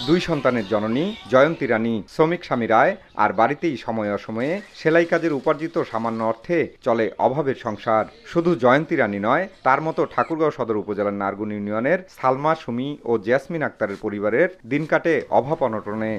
2 সন্তানের জননী জয়ন্তী রানী শ্রমিক স্বামী রায় আর বাড়িতেই সময়ে অসময়ে সেলাই কাজের উপার্জিত সামান্য অর্থে চলে অভাবের সংসার। শুধু জয়ন্তী রানী নয়, তার মতো ঠাকুরগাঁও সদর উপজেলার নারগুন ইউনিয়নের সালমা, সুমি ও জেসমিন আক্তারের পরিবারের দিন কাটে অভাব অনটনে।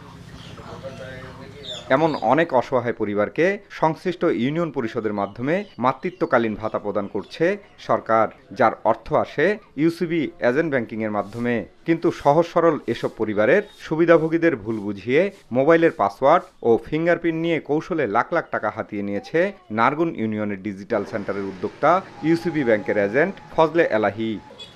এমন অনেক অসহায় পরিবারকে সংশ্লিষ্ট ইউনিয়ন পরিষদের মাধ্যমে মাতৃত্বকালীন ভাতা প্রদান করছে সরকার, যার অর্থ আসে ইউসিবি এজেন্ট ব্যাংকিংয়ের মাধ্যমে। কিন্তু সহজ সরল এসব পরিবারের সুবিধাভোগীদের ভুল বুঝিয়ে মোবাইলের পাসওয়ার্ড ও ফিঙ্গারপ্রিন্ট নিয়ে কৌশলে লাখ লাখ টাকা হাতিয়ে নিয়েছে নারগুন ইউনিয়নের ডিজিটাল সেন্টারের উদ্যোক্তা ইউসিবি ব্যাংকের এজেন্ট ফজলে এলাহি।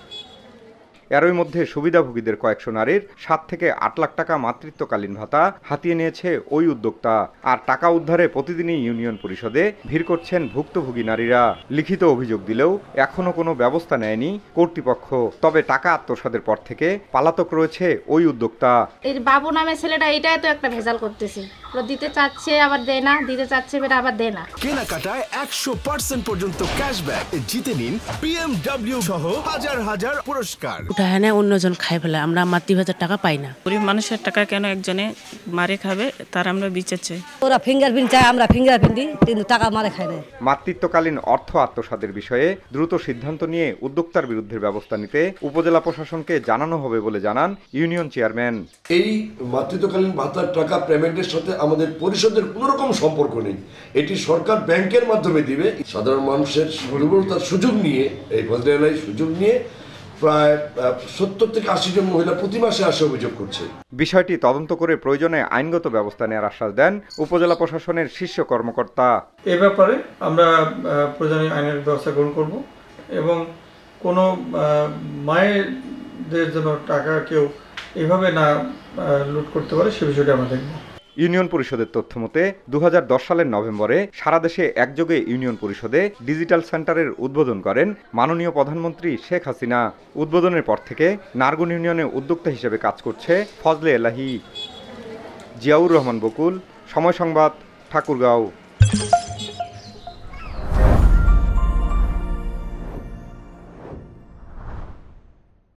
এরই মধ্যে সুবিধাভোগীদের কয়েকশো নারীর 7 থেকে 8 লাখ টাকা মাতৃত্বকালীন ভাতা হাতিয়ে নিয়েছে ওই উদ্যোক্তা। আর টাকা উদ্ধারে প্রতিদিনই ইউনিয়ন পরিষদে ভিড় করছেন ভুক্তভোগী নারীরা। লিখিত অভিযোগ দিলেও এখনো কোনো ব্যবস্থা নেয়নি কর্তৃপক্ষ। তবে টাকা আত্মসাতের পর থেকে পলাতক রয়েছে ওই উদ্যোক্তা। এই বাবু নামে ছেলেটা এটাই তো একটা ভেজাল করতেছে, দিতে চাচ্ছে আবার দেয় না, দিতে চাচ্ছে আবার দেয় না। কেনাকাটায় 100% পর্যন্ত ক্যাশব্যাক জিতে নিন BMW সহ হাজার হাজার পুরস্কার। উঠানে অন্যজন খাই ফেলে, আমরা মাতৃভাতার টাকা পাই না। গরিব মানুষের টাকা কেন একজনে মারে খাবে, তার আমরা বিচার চাই। ওরা ফিঙ্গারপ্রিন্ট চায়, আমরা ফিঙ্গারপ্রিন্ট দিই, কিন্তু টাকা মারে খায় না। মাতৃত্বকালীন অর্থ আত্মসাতের বিষয়ে দ্রুত সিদ্ধান্ত নিয়ে উদ্যোক্তার বিরুদ্ধে ব্যবস্থা নিতে উপজেলা প্রশাসনকে জানানো হবে বলে জানান ইউনিয়ন চেয়ারম্যান। এই মাতৃত্বকালীন ভাতার টাকা পেমেন্টের সাথে আমাদের পরিষদের কোনো রকম সম্পর্ক নেই। এটি সরকার ব্যাংকের মাধ্যমে দিবে। সাধারণ মানুষের দুর্বলতার সুযোগ নিয়ে, এই ফজলে এলাহি সুযোগ নিয়ে প্রায় 70 থেকে 80 জন মহিলা প্রতি মাসে আসে অভিযোগ করছে। বিষয়টি তদন্ত করে প্রয়োজনে আইনগত ব্যবস্থা নেওয়ার আশ্বাস দেন উপজেলা প্রশাসনের শীর্ষ কর্মকর্তা। এ ব্যাপারে আমরা প্রয়োজনীয় আইনের ব্যবস্থা গ্রহণ করব এবং কোনো মায়েদের জন্য টাকা কেউ এভাবে না লুট করতে পারে সে বিষয়টি আমরা দেখব। ইউনিয়ন পরিষদের তথ্য মতে 2010 সালের নভেম্বরে সারা দেশে একযোগে ইউনিয়ন পরিষদে ডিজিটাল সেন্টারের উদ্বোধন করেন মাননীয় প্রধানমন্ত্রী শেখ হাসিনা। উদ্বোধনের পর থেকে নারগুন ইউনিয়নে উদ্যোক্তা হিসেবে কাজ করছে ফজলে এলাহি। জিয়াউর রহমান বকুল, সময় সংবাদ, ঠাকুরগাঁও।